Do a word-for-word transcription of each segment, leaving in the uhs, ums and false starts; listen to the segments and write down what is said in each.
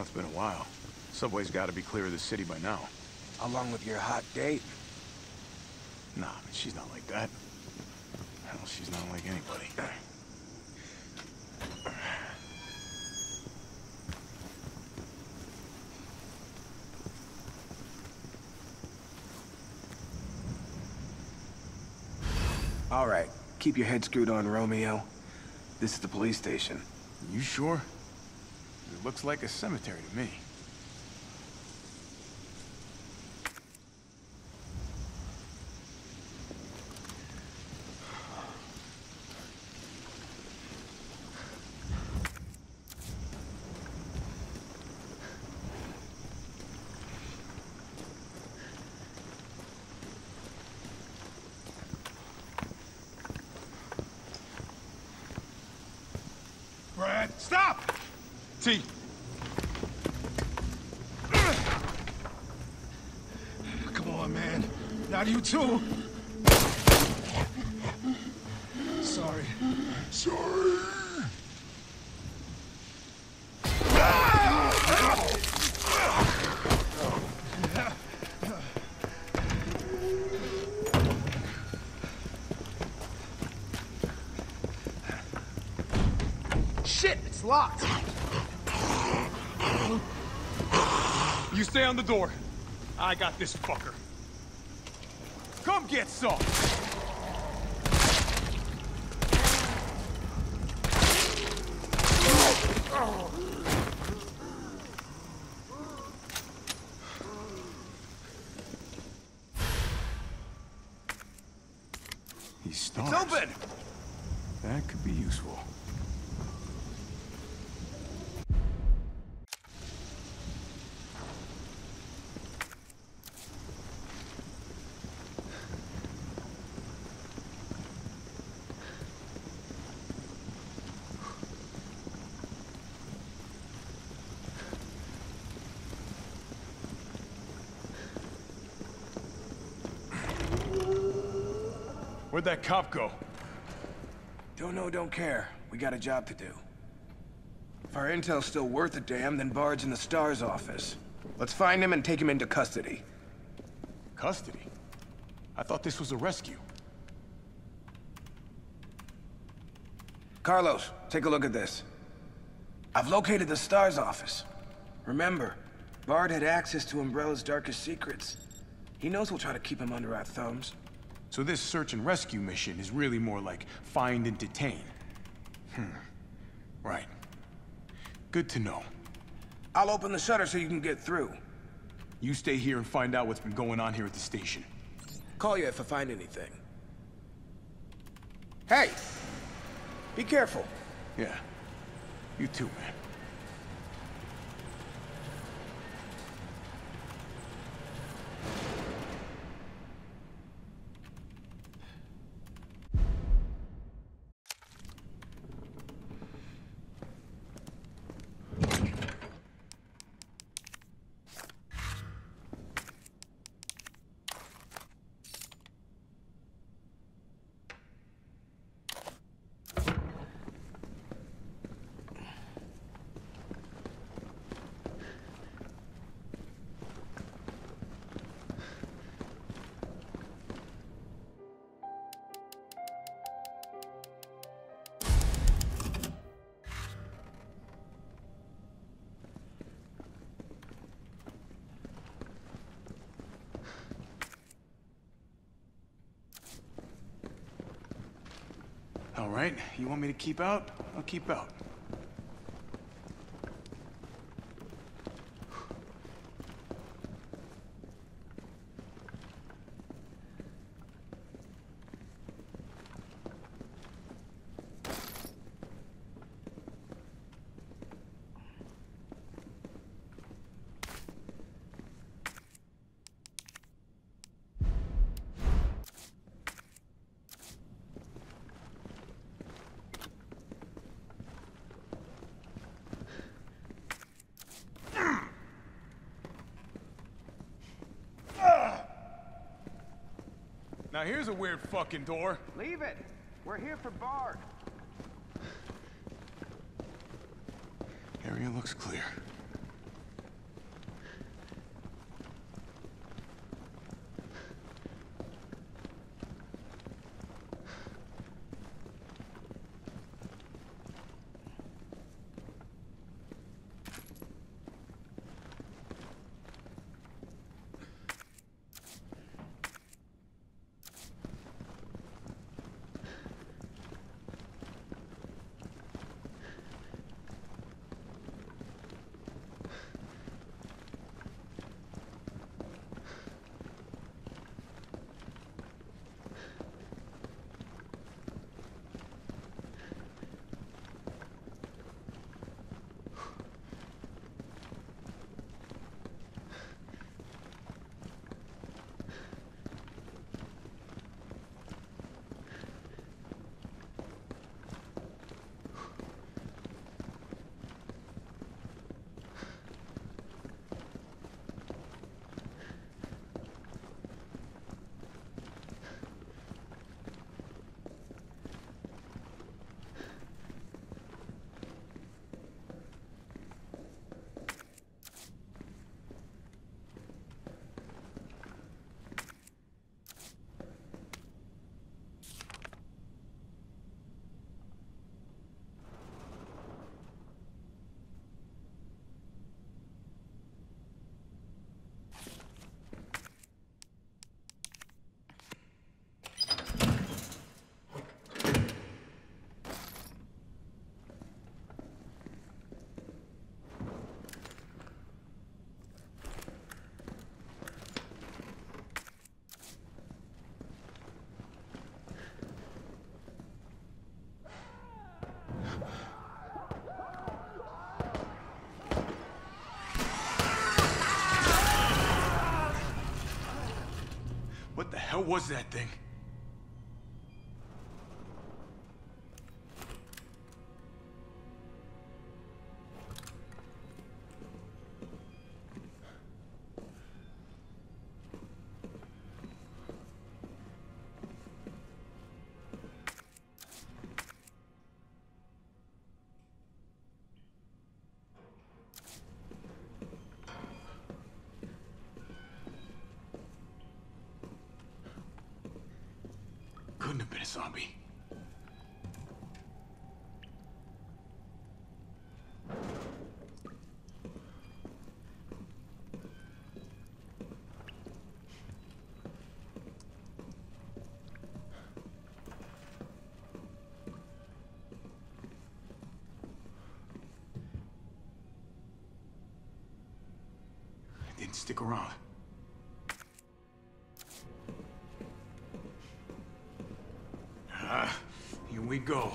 it's been a while. Subway's gotta be clear of the city by now. Along with your hot date? Nah, man, she's not like that. Hell, she's not like anybody. All right, keep your head screwed on, Romeo. This is the police station. You sure? It looks like a cemetery to me. Brad, stop! T. Come on, man. Not you too. Sorry. Sorry. Shit, it's locked. You stay on the door. I got this fucker. Come get some. These stars. It's open. That could be useful. Where'd that cop go? Don't know, don't care. We got a job to do. If our intel's still worth a damn, then Bard's in the STARS office. Let's find him and take him into custody. Custody? I thought this was a rescue. Carlos, take a look at this. I've located the STARS office. Remember, Bard had access to Umbrella's darkest secrets. He knows we'll try to keep him under our thumbs. So this search and rescue mission is really more like find and detain. Hmm. Right. Good to know. I'll open the shutter so you can get through. You stay here and find out what's been going on here at the station. Call you if I find anything. Hey! Be careful. Yeah. You too, man. All right, you want me to keep out? I'll keep out. Now here's a weird fucking door. Leave it. We're here for Bard. Area looks clear. What the hell was that thing? Couldn't have been a zombie. It didn't stick around. Ah, here we go.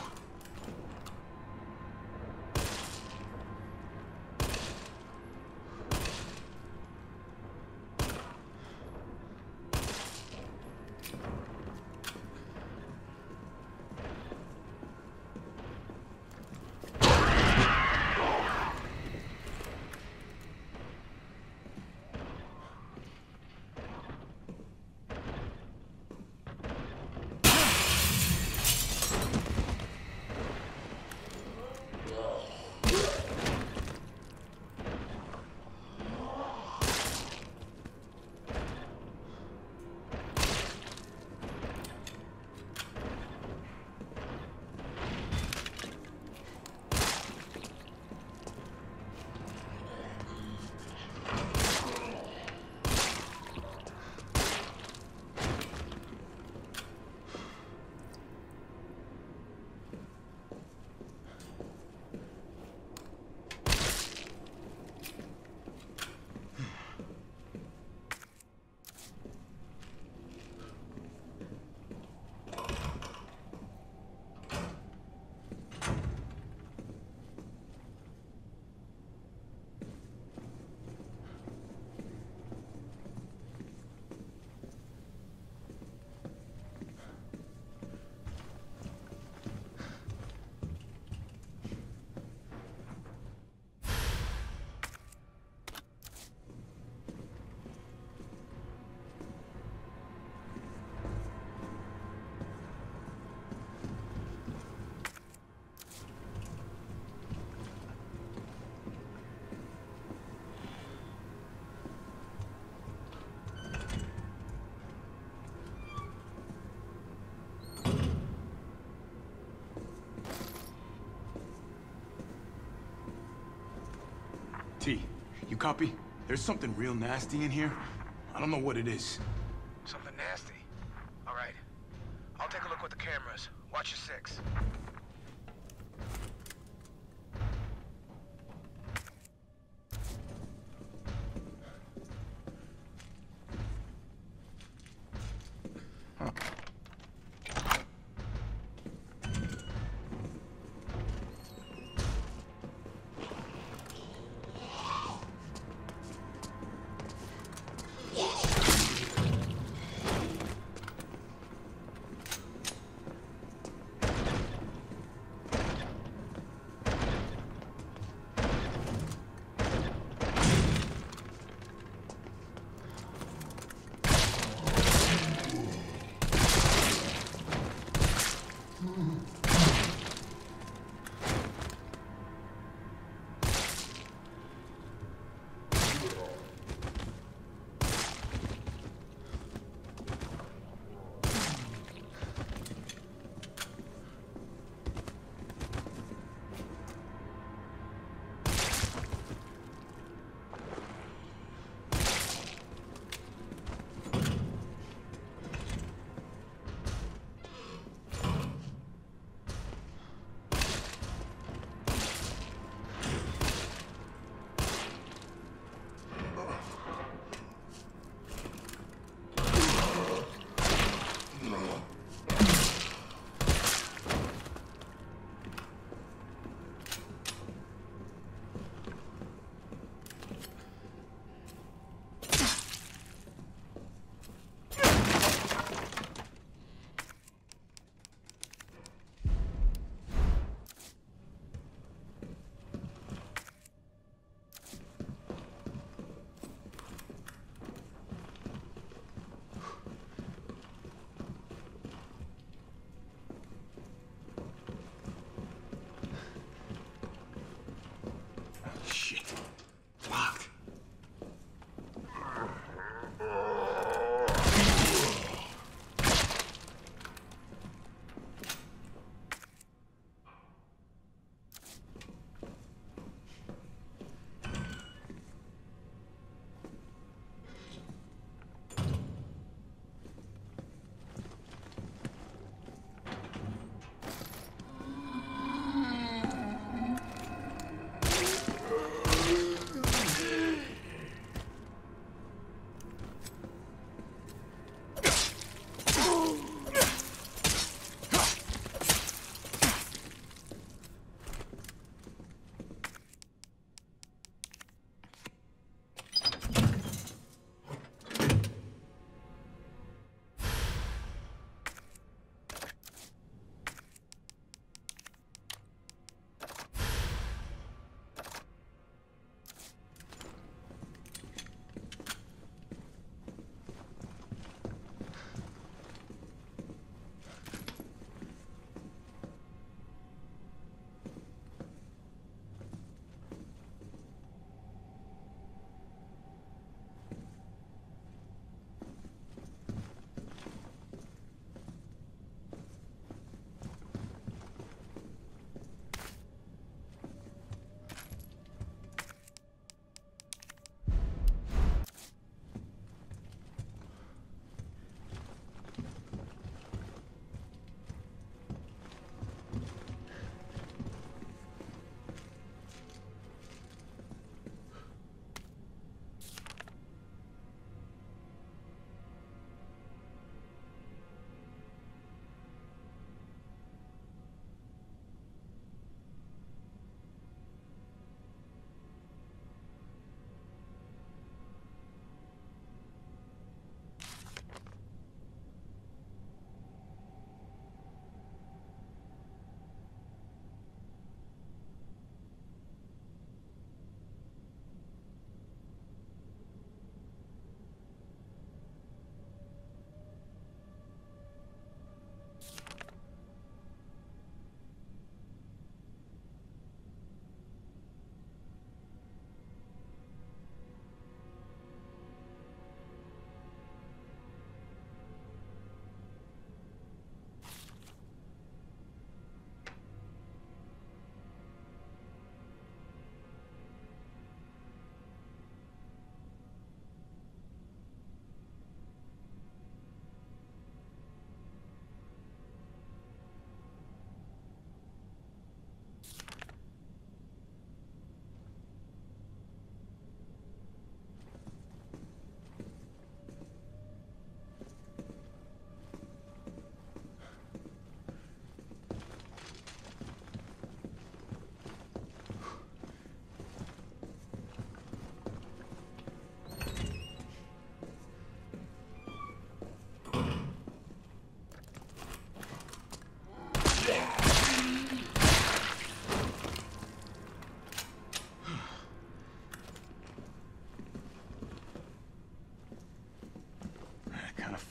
T, you copy? There's something real nasty in here. I don't know what it is. Something nasty? All right. I'll take a look with the cameras. Watch your six.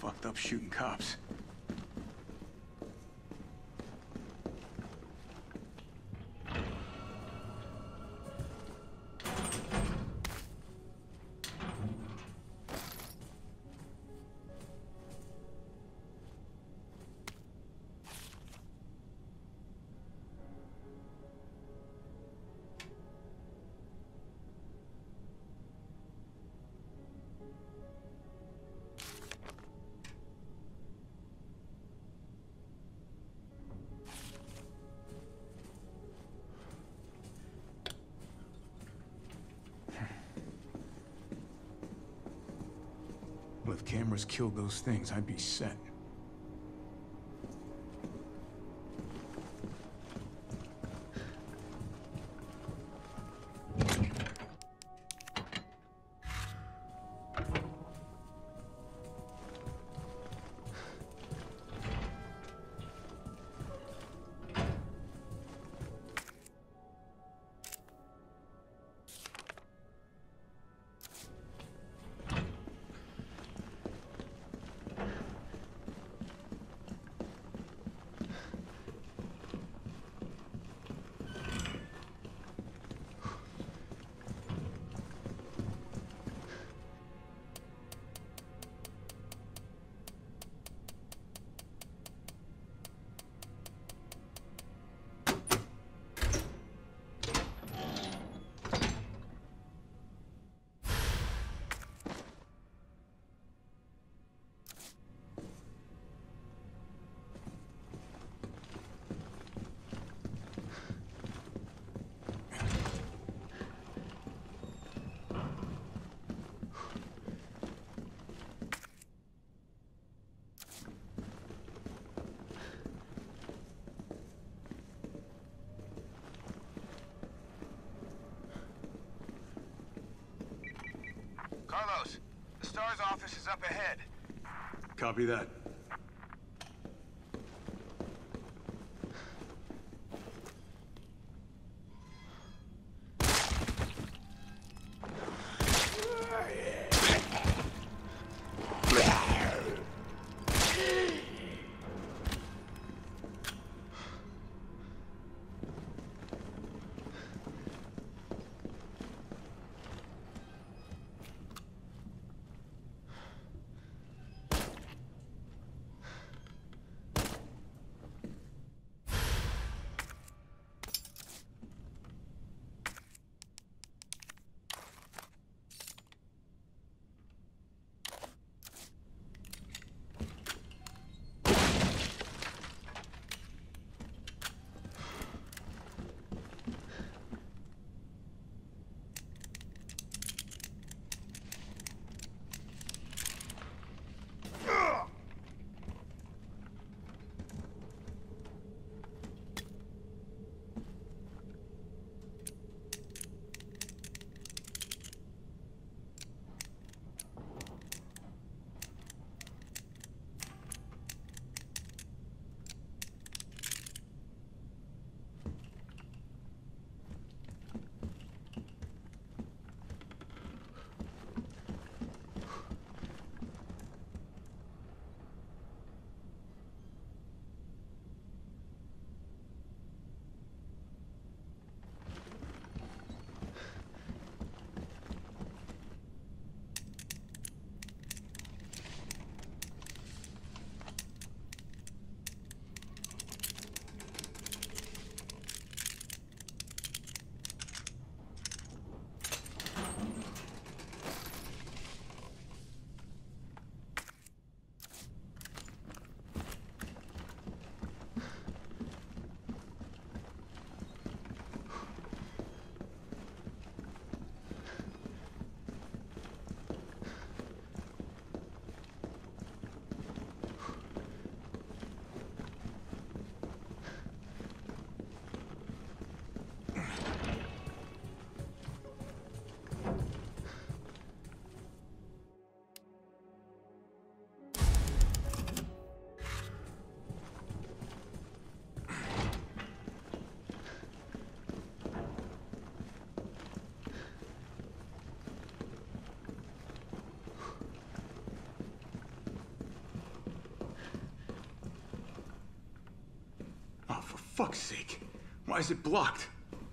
fucked up shooting cops. Well, if cameras killed those things, I'd be set. Carlos, the STARS office is up ahead. Copy that. fuck's sake. Why is it blocked?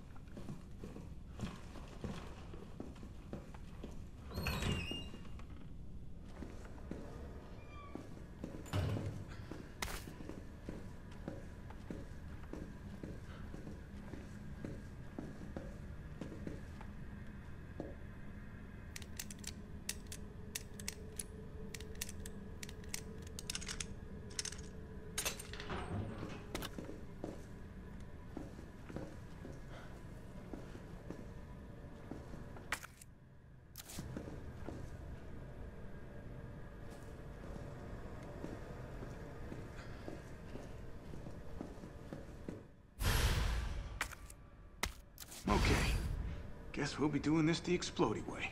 Okay. Guess we'll be doing this the explodey way.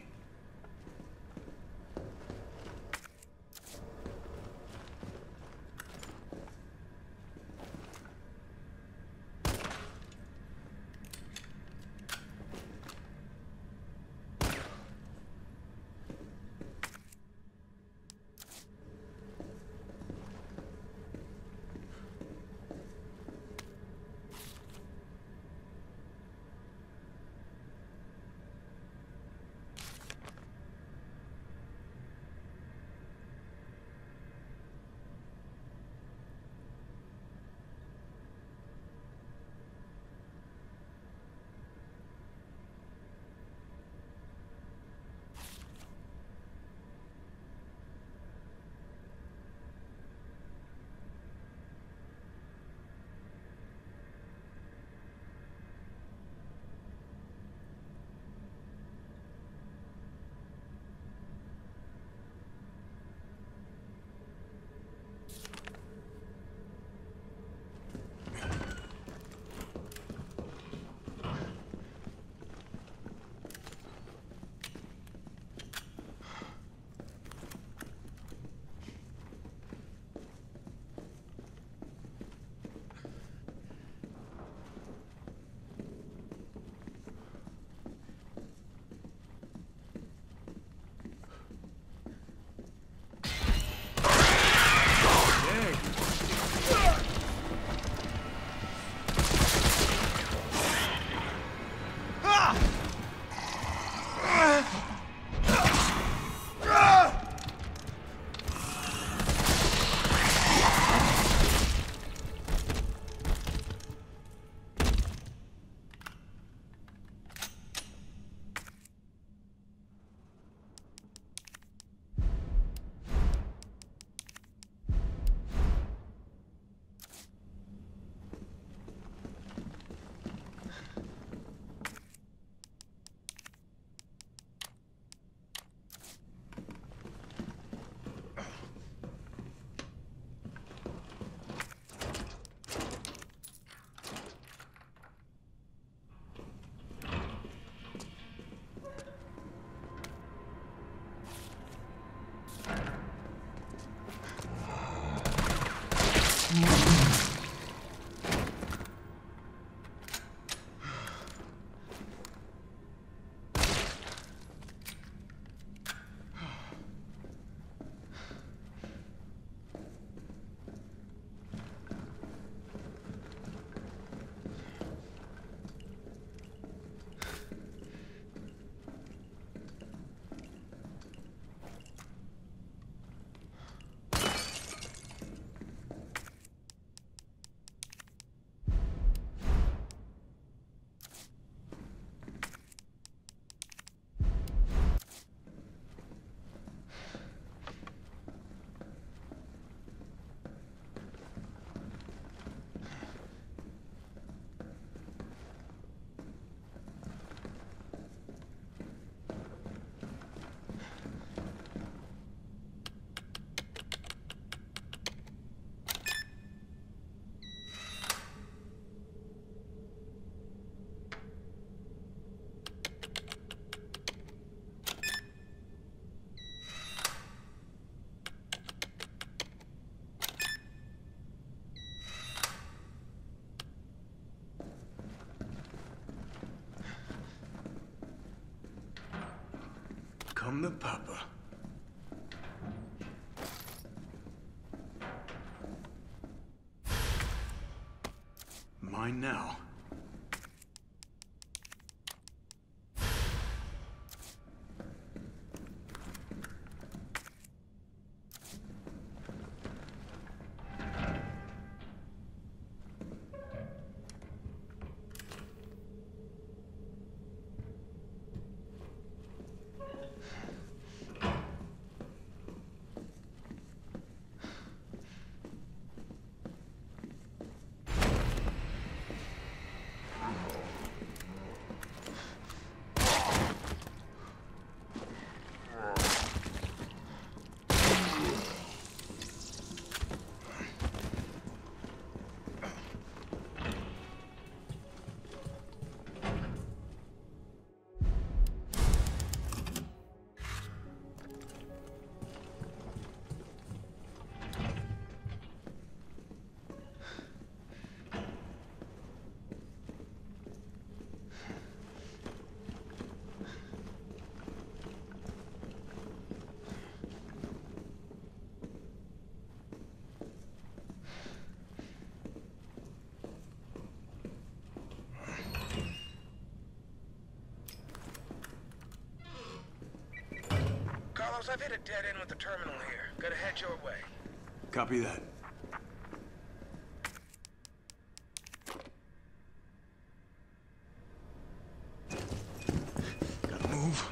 Come the papa. fine now. Carlos, I've hit a dead end with the terminal here. Gotta head your way. Copy that. Gotta move.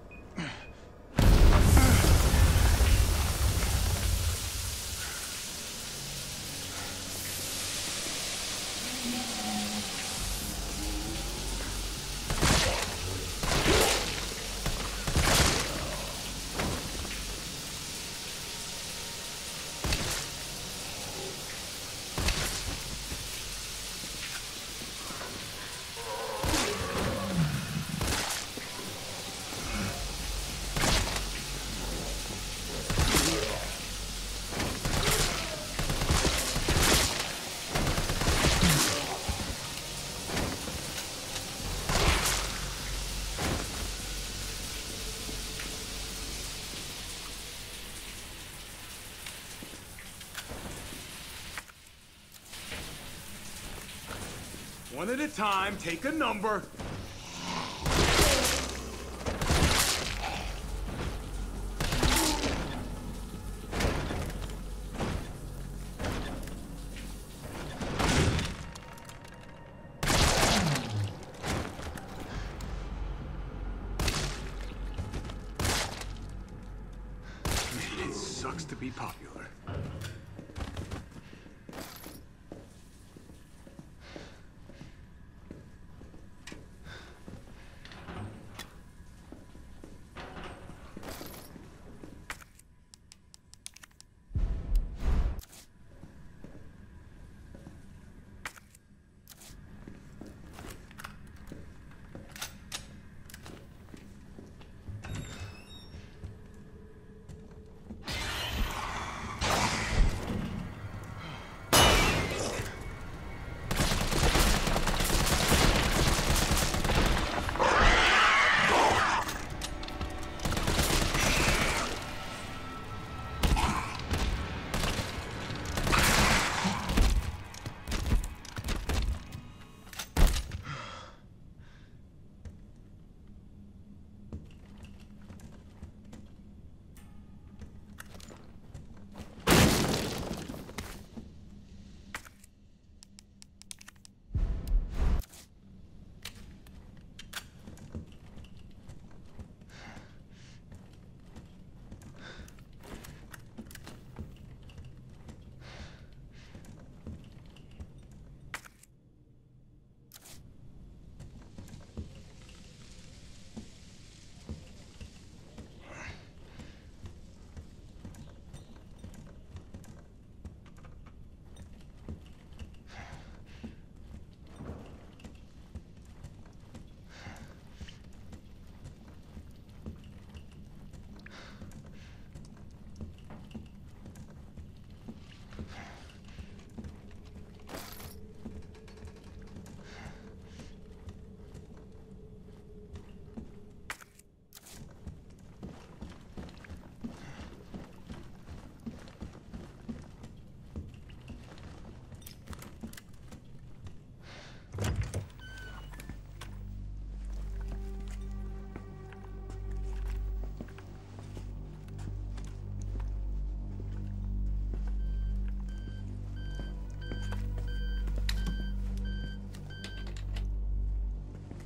One at a time, take a number. Man, it sucks to be popular.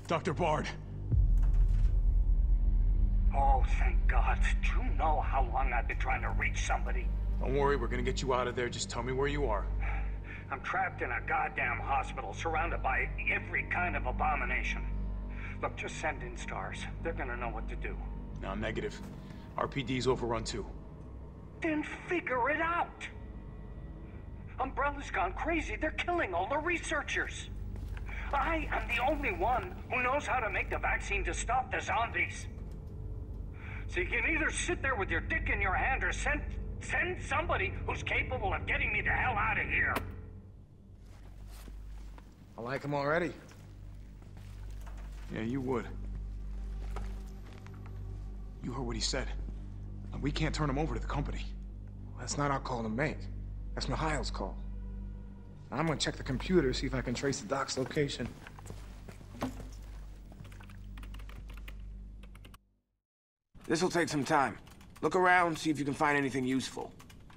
Doctor Bard. Oh, thank God. Do you know how long I've been trying to reach somebody? Don't worry, we're gonna get you out of there. Just tell me where you are. I'm trapped in a goddamn hospital, surrounded by every kind of abomination. Look, just send in stars. They're gonna know what to do. No, negative. R P D's overrun too. Then figure it out! Umbrella's gone crazy. They're killing all the researchers. I am the only one who knows how to make the vaccine to stop the zombies. So you can either sit there with your dick in your hand or send, send somebody who's capable of getting me the hell out of here. I like him already. Yeah, you would. You heard what he said. And we can't turn him over to the company. That's not our call to make. That's Mikhail's call. I'm gonna check the computer, see if I can trace the doc's location. This'll take some time. Look around, see if you can find anything useful.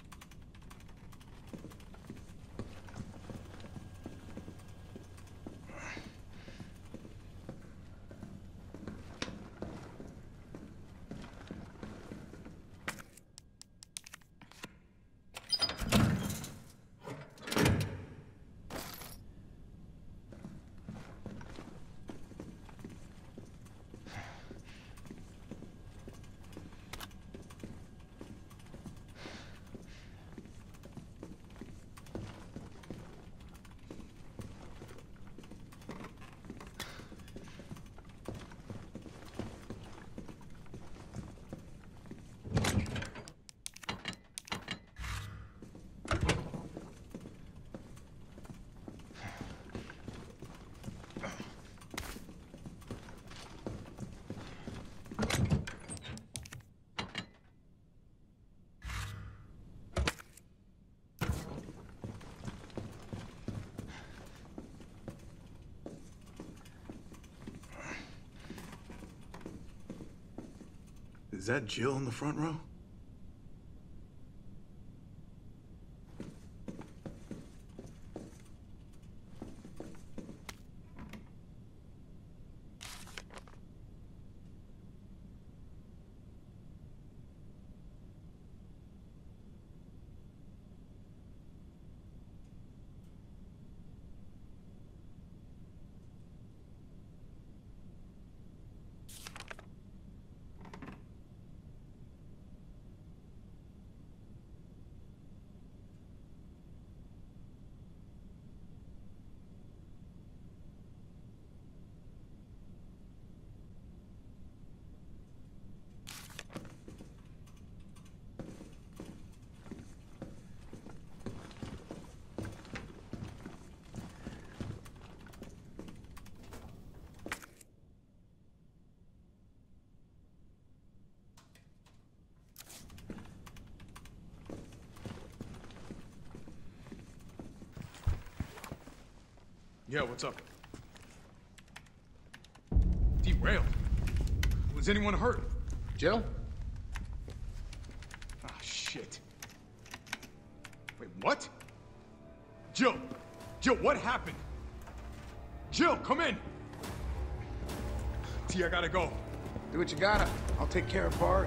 Is that Jill in the front row? Yeah, what's up? Derailed. Was anyone hurt? Jill? Ah, shit. Wait, what? Jill! Jill, what happened? Jill, come in! T, I gotta go. Do what you gotta. I'll take care of Bard.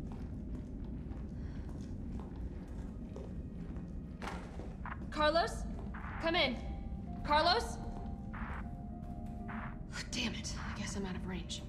Carlos? Come in. Carlos? Damn it. I guess I'm out of range.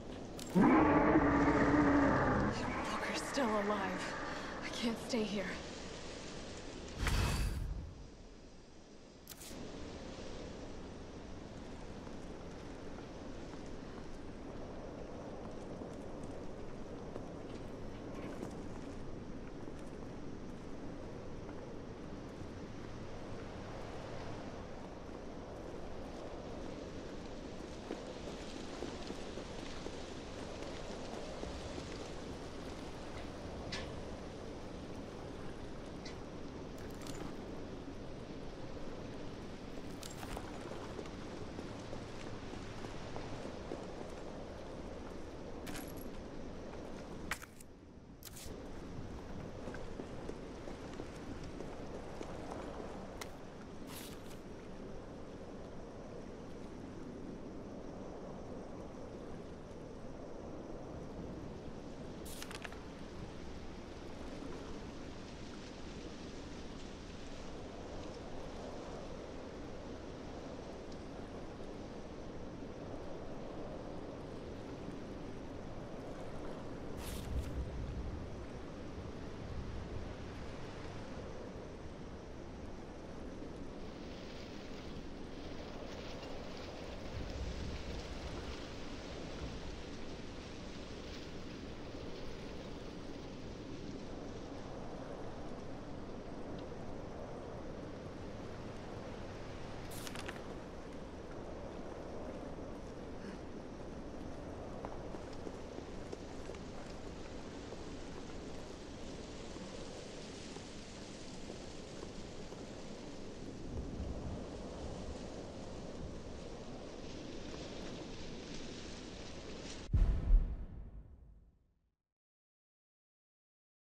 Still alive. I can't stay here.